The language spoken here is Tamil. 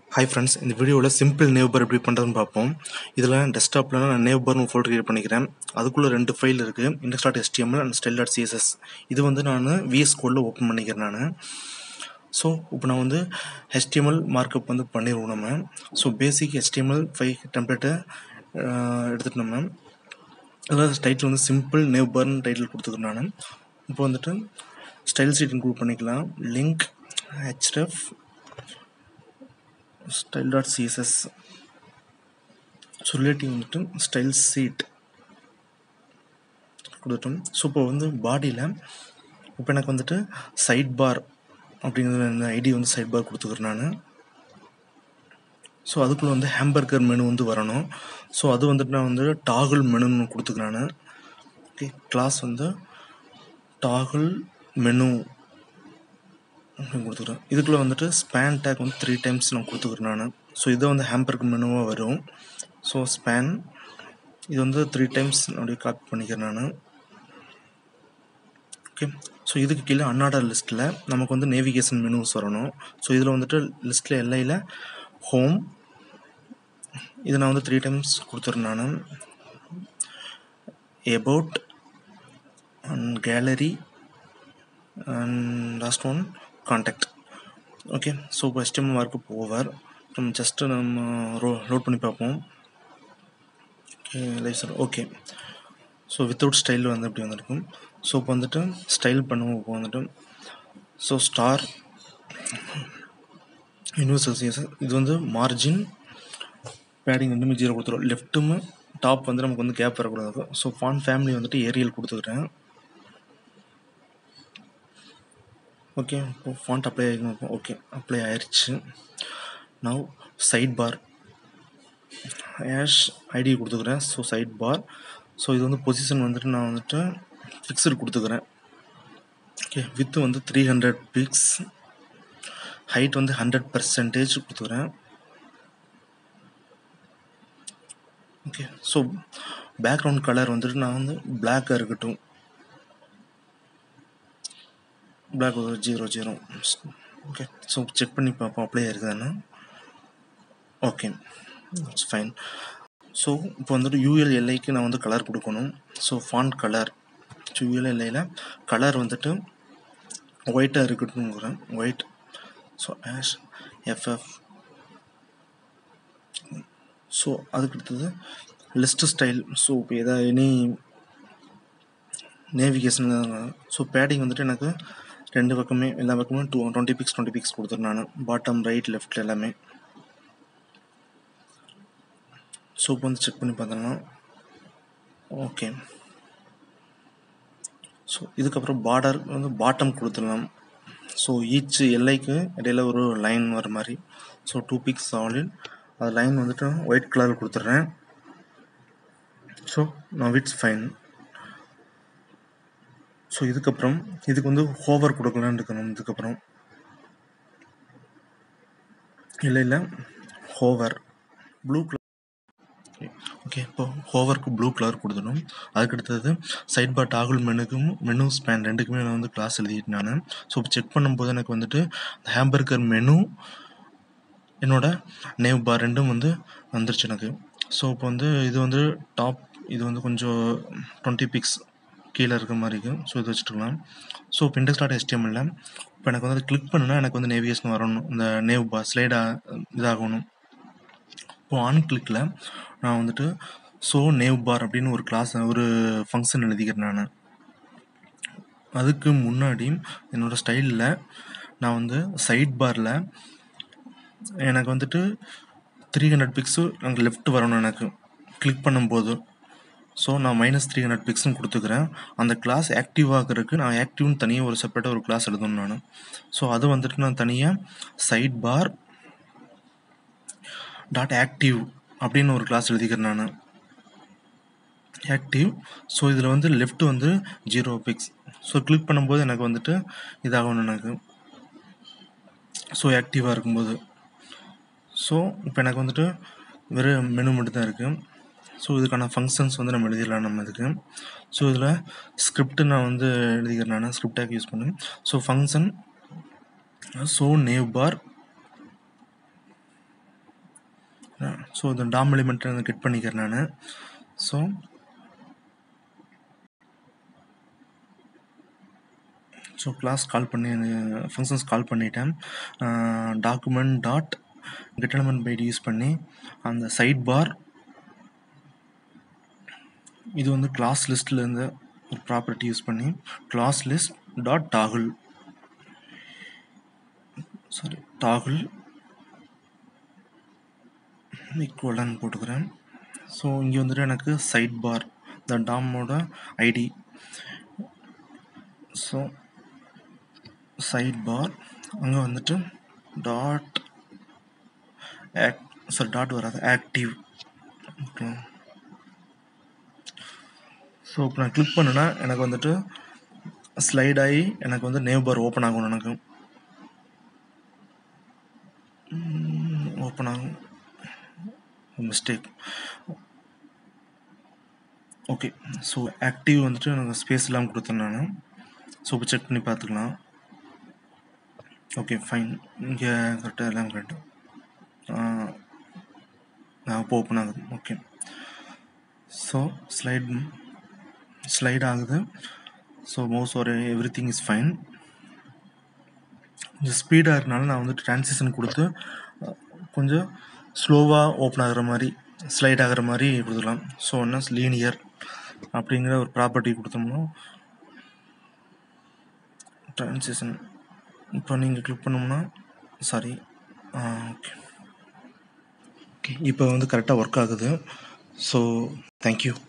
Hi friends, இந்த வீடியோவில் சிம்பிள் நேவ் பார் எப்படி பண்ணுறதுன்னு பார்ப்போம். இதில் டெஸ்க்டாப்பில் நான் நேவ் பார்னு ஒரு ஃபோல்டர் கிரியேட் பண்ணிக்கிறேன். அதுக்குள்ளே 2 ஃபைல் இருக்குது, index.html அண்ட் style.css. இது வந்து நான் VS கோடில் ஓப்பன் பண்ணிக்கிறேன் நான். ஸோ இப்போ நான் வந்து HTML மார்க்கப் வந்து பண்ணிடுவோம் நம்ம. ஸோ பேசிக் HTML5 டெம்ப்ளேட்டை எடுத்துகிட்டு நம்ம அதாவது டைட்டில் வந்து சிம்பிள் நேவ் பார்னு டைட்டில் கொடுத்துக்கிறேன் நான். இப்போ வந்துட்டு ஸ்டைல் ஷீட் இன்க்ளூட் பண்ணிக்கலாம். லிங்க் href style.css ரிலேட்டிவ் வந்துட்டு ஸ்டைல் ஷீட் கொடுத்துட்டோம். ஸோ இப்போ வந்து பாடியில் இப்போ எனக்கு வந்துட்டு சைட் பார் அப்படிங்கிற இந்த ஐடி வந்து சைட் பார் கொடுத்துக்கிறேன் நான். ஸோ அதுக்குள்ளே வந்து ஹேம்பர்கர் மெனு வந்து வரணும். ஸோ அது வந்துட்டு நான் வந்து டாகுல் மெனுன்னு கொடுத்துக்கிறேன் நான். ஓகே, கிளாஸ் வந்து டாகுல் மெனு அப்படின்னு கொடுத்துக்கிறேன். இதுக்குள்ளே வந்துட்டு ஸ்பேன் டேக் வந்து 3 டைம்ஸ் நான் கொடுத்துக்கிறேன் நான். ஸோ இதை வந்து ஹேம்பர்கர் மெனுவாக வரும். ஸோ ஸ்பேன் இது வந்து 3 டைம்ஸ் அப்படியே காப்பி பண்ணிக்கிறேன் நான். ஓகே, ஸோ இதுக்கு கீழே அன்ஆர்டர் லிஸ்ட்டில் நமக்கு வந்து நேவிகேஷன் மெனுஸ் வரணும். ஸோ இதில் வந்துட்டு லிஸ்ட்டில் எல்லையில் ஹோம் இதை நான் வந்து 3 டைம்ஸ் கொடுத்துறேன் நான். about and gallery and last one contact. Okay, so இப்போ HTML மார்க்கப் ஓவர். நம்ம ஜஸ்ட்டு நம்ம லோட் பண்ணி பார்ப்போம். Okay live sir. Okay, so without style வந்து அப்படி வந்துருக்கும். ஸோ இப்போ வந்துட்டு ஸ்டைல் பண்ணுவோம். இப்போ வந்துட்டு ஸோ ஸ்டார் யூனிவர்சல் சிஎஸ் இது வந்து மார்ஜின் பேடிங் ரெண்டுமே 0 கொடுத்துரும். லெஃப்ட்டும் டாப் வந்து நமக்கு வந்து கேப் வரக்கூடாது. ஸோ ஃபாண்ட் ஃபேமிலி வந்துட்டு ஏரியல் கொடுத்துக்கிறேன். ஓகே, இப்போ ஃபாண்ட் அப்ளை ஆகிருக்கும். ஓகே, அப்ளை ஆயிடுச்சு. Now side bar hash ID கொடுத்துக்கிறேன். So side bar. ஸோ இது வந்து பொசிஷன் வந்துட்டு நான் வந்துட்டு ஃபிக்ஸடு கொடுத்துக்கிறேன். ஓகே, வித்து வந்து 300 பிக்ஸ், ஹைட் வந்து 100% கொடுத்துக்கிறேன். ஓகே, ஸோ பேக்ரவுண்ட் கலர் வந்துட்டு நான் வந்து பிளாக்காக இருக்கட்டும். பிளாக் 00. ஓகே, ஸோ செக் பண்ணி பார்ப்போம் அப்ளை ஆயிருக்குதான்னு. Okay, it's fine. ஸோ இப்போ வந்துட்டு ULLIக்கு நான் வந்து கலர் கொடுக்கணும். ஸோ ஃபாண்ட் கலர் ULLIயில் கலர் வந்துட்டு ஒயிட்டாக இருக்கட்டும்ங்கிறேன். White. So hash FF. So அதுக்கு அடுத்தது லிஸ்ட்டு ஸ்டைல். ஸோ இப்போ எதாவது எனி நேவிகேஷன். ஸோ பேடிங் வந்துட்டு எனக்கு 2 பக்கமே எல்லா பக்கமே 20 பிக்ஸ் கொடுத்துருவேன் நான். பாட்டம் ரைட் லெஃப்டில் எல்லாமே. ஸோ இப்போ வந்து செக் பண்ணி பார்த்தோம்னா ஓகே. ஸோ இதுக்கப்புறம் பார்டர் வந்து பாட்டம் கொடுத்துடலாம். ஸோ ஈச் எல்லைக்கு இடையில ஒரு லைன் வர மாதிரி. So 2 pix solid. அது லைன் வந்துட்டு ஒயிட் கலர் கொடுத்துட்றேன். So now it's fine. So இதுக்கப்புறம் இதுக்கு வந்து ஹோவர் கொடுக்கலான்னு இருக்கணும். இதுக்கப்புறம் இல்லை ஹோவர் ப்ளூ கலர். ஓகே, இப்போ ஹோவருக்கு ப்ளூ கலர் கொடுத்துடும். அதுக்கடுத்தது side bar toggle menu span ரெண்டுக்குமே நான் வந்து கிளாஸ் எழுதிட்டு நான். ஸோ இப்போ செக் பண்ணும்போது எனக்கு வந்துட்டு ஹேம்பர்கர் மெனு என்னோட நேவ் பார் ரெண்டும் வந்து வந்துருச்சு எனக்கு. ஸோ இப்போ வந்து இது வந்து டாப் இது வந்து கொஞ்சம் 20 பிக்ஸ் கீழே இருக்கிற மாதிரி இருக்குது. ஸோ இது வச்சுட்டுக்கலாம். ஸோ இப்போ index.html இப்போ எனக்கு வந்து கிளிக் பண்ணுன்னா எனக்கு வந்து நேவிகேஷன் வரணும். இந்த நேவ் பார் ஸ்லைடாக இதாகணும். இப்போ ஆன் கிளிக்கில் நான் வந்துட்டு ஸோ நேவ் பார் அப்படின்னு ஒரு கிளாஸ் ஒரு ஃபங்க்ஷன் எழுதிக்கிறேன் நான். அதுக்கு முன்னாடி என்னோடய ஸ்டைலில் நான் வந்து சைட் பாரில் எனக்கு வந்துட்டு 300 பிக்ஸு எனக்கு லெஃப்ட் வரணும் எனக்கு கிளிக் பண்ணும்போது. ஸோ நான் -300 பிக்ஸ்னு கொடுத்துக்கிறேன். அந்த கிளாஸ் ஆக்டிவ் ஆகிறதுக்கு நான் ஆக்டிவ்னு தனியாக ஒரு செப்பரேட்டாக ஒரு கிளாஸ் எழுதணும் நான். ஸோ அது வந்துட்டு நான் தனியாக சைட் பார் டாட் ஆக்டிவ் அப்படின்னு ஒரு கிளாஸ் எழுதிக்கிறேன் நான். ஆக்டிவ். ஸோ இதில் வந்து லெஃப்ட் வந்து 0 பிக்ஸ். ஸோ கிளிக் பண்ணும்போது எனக்கு வந்துட்டு இதாகணும் எனக்கு. ஸோ ஆக்டிவாக இருக்கும்போது. ஸோ இப்போ எனக்கு வந்துட்டு வெறும் மெனு மட்டும் தான் இருக்குது. ஸோ இதுக்கான ஃபங்க்ஷன்ஸ் வந்து நம்ம எழுதிடலாம் நம்ம இதுக்கு. ஸோ இதில் ஸ்கிரிப்ட் நான் வந்து எழுதிக்கிறேன் நான். ஸ்கிரிப்ட் டேக் யூஸ் பண்ணி so function so nav bar so இந்த டாம் எலிமெண்ட்டை நான் கெட் பண்ணிக்கிறேன் நான். ஸோ கிளாஸ் கால் பண்ணி ஃபங்க்ஷன்ஸ் கால் பண்ணிட்டேன். Document dot get element by use பண்ணி அந்த சைட் பார் இது வந்து கிளாஸ் லிஸ்ட்லேருந்து ஒரு ப்ராப்பர்ட்டி யூஸ் பண்ணி கிளாஸ் லிஸ்ட் டாட் டாகுல் ஈக்குவலன் போட்டுக்கிறேன். ஸோ இங்கே வந்துட்டு எனக்கு சைட் பார் த டாமோட ஐடி. ஸோ சைட் பார் அங்கே வந்துட்டு டாட் டாட் வராது ஆக்டிவ். ஓகே. ஸோ இப்போ நான் கிளிக் பண்ணுன்னா எனக்கு வந்துட்டு ஸ்லைட் ஆகி எனக்கு வந்து நேவ் பார் ஓப்பன் ஆகும். எனக்கு ஓப்பன் ஆகும். மிஸ்டேக். ஓகே. ஸோ ஆக்டிவ் வந்துட்டு எனக்கு ஸ்பேஸ் இல்லாமல் கொடுத்தேன் நான். ஸோ இப்போ செக் பண்ணி பார்த்துக்கலாம். Okay fine. இங்கே கரெக்டாக எல்லாம் கரெக்டாக இப்போ ஓப்பன் ஆகுது. ஓகே. ஸோ ஸ்லைட் ஆகுது. ஸோ மோஸ்ட் ஒரு எவ்ரி திங் இஸ் ஃபைன். கொஞ்சம் ஸ்பீடாக இருக்கனால நான் வந்து ட்ரான்சிஷன் கொடுத்து கொஞ்சம் ஸ்லோவாக ஓப்பன் ஆகிற மாதிரி ஸ்லைட் ஆகிற மாதிரி கொடுத்துக்கலாம். ஸோ என்ன லீனியர் அப்படிங்கிற ஒரு ப்ராப்பர்ட்டி கொடுத்தோம்னா ட்ரான்சிஷன் இப்போ நீங்கள் கிளிக் பண்ணோம்னா சாரி ஓகே ஓகே இப்போ வந்து கரெக்டாக ஒர்க் ஆகுது. So thank you.